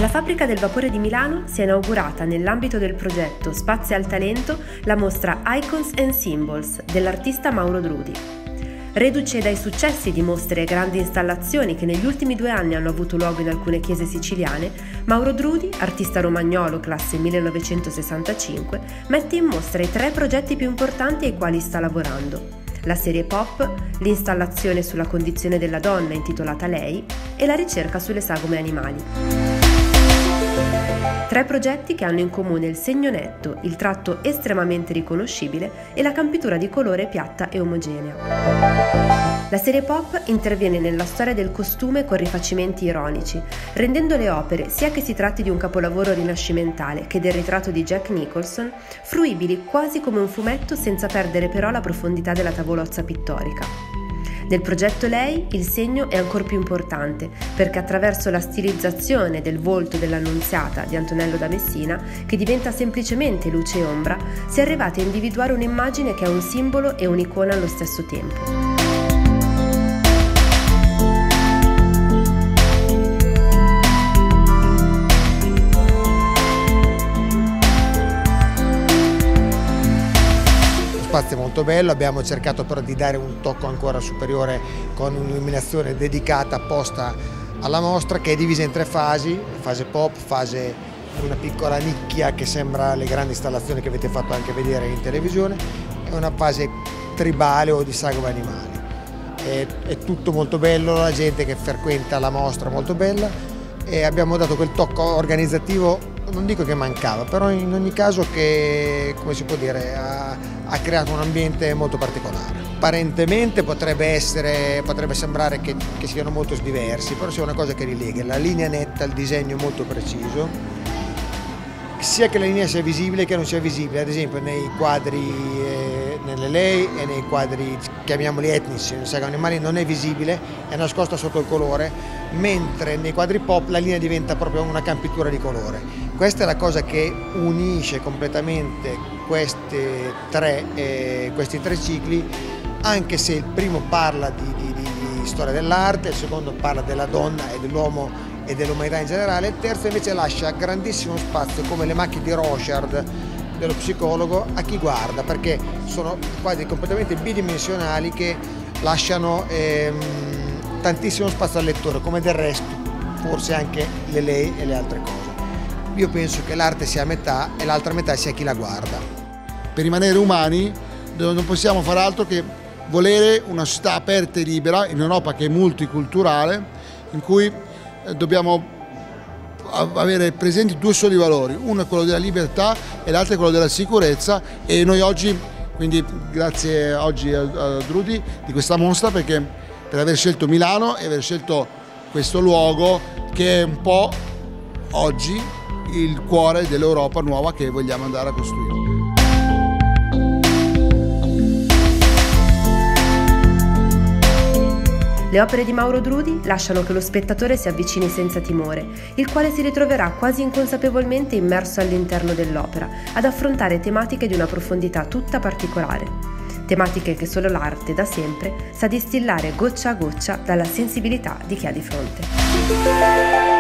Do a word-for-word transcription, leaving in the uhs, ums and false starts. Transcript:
Alla Fabbrica del Vapore di Milano si è inaugurata, nell'ambito del progetto Spazio al Talento, la mostra Icons and Symbols dell'artista Mauro Drudi. Reduce dai successi di mostre e grandi installazioni che negli ultimi due anni hanno avuto luogo in alcune chiese siciliane, Mauro Drudi, artista romagnolo classe millenovecentosessantacinque, mette in mostra i tre progetti più importanti ai quali sta lavorando: la serie pop, l'installazione sulla condizione della donna intitolata Lei e la ricerca sulle sagome animali. Tre progetti che hanno in comune il segno netto, il tratto estremamente riconoscibile e la campitura di colore piatta e omogenea. La serie pop interviene nella storia del costume con rifacimenti ironici, rendendo le opere, sia che si tratti di un capolavoro rinascimentale che del ritratto di Jack Nicholson, fruibili quasi come un fumetto senza perdere però la profondità della tavolozza pittorica. Nel progetto Lei il segno è ancora più importante perché attraverso la stilizzazione del volto dell'Annunziata di Antonello da Messina, che diventa semplicemente luce e ombra, si è arrivati a individuare un'immagine che è un simbolo e un'icona allo stesso tempo. Lo spazio è molto bello, abbiamo cercato però di dare un tocco ancora superiore con un'illuminazione dedicata apposta alla mostra, che è divisa in tre fasi: fase pop, fase una piccola nicchia che sembra le grandi installazioni che avete fatto anche vedere in televisione, e una fase tribale o di sagome animali. È, è tutto molto bello, la gente che frequenta la mostra è molto bella e abbiamo dato quel tocco organizzativo, non dico che mancava, però in ogni caso che, come si può dire, ha, ha creato un ambiente molto particolare. Apparentemente potrebbe essere, potrebbe sembrare che, che siano molto diversi, però c'è una cosa che li lega: la linea netta, il disegno molto preciso, sia che la linea sia visibile che non sia visibile. Ad esempio nei quadri, eh, nelle Lei e nei quadri, chiamiamoli etnici, nei sagome animali, non è visibile, è nascosta sotto il colore, mentre nei quadri pop la linea diventa proprio una campitura di colore. Questa è la cosa che unisce completamente queste tre, eh, questi tre cicli, anche se il primo parla di, di, di, di storia dell'arte, il secondo parla della donna e dell'uomo e dell'umanità in generale, il terzo invece lascia grandissimo spazio, come le macchie di Rorschach dello psicologo, a chi guarda, perché sono quasi completamente bidimensionali, che lasciano ehm, tantissimo spazio al lettore, come del resto forse anche le Lei e le altre cose. Io penso che l'arte sia a metà e l'altra metà sia chi la guarda. Per rimanere umani non possiamo fare altro che volere una società aperta e libera in un'Europa che è multiculturale, in cui dobbiamo avere presenti due soli valori: uno è quello della libertà e l'altro è quello della sicurezza. E noi oggi, quindi grazie oggi a, a Drudi di questa mostra, perché per aver scelto Milano e aver scelto questo luogo che è un po' oggi il cuore dell'Europa nuova che vogliamo andare a costruire. Le opere di Mauro Drudi lasciano che lo spettatore si avvicini senza timore, il quale si ritroverà quasi inconsapevolmente immerso all'interno dell'opera, ad affrontare tematiche di una profondità tutta particolare. Tematiche che solo l'arte, da sempre, sa distillare goccia a goccia dalla sensibilità di chi ha di fronte.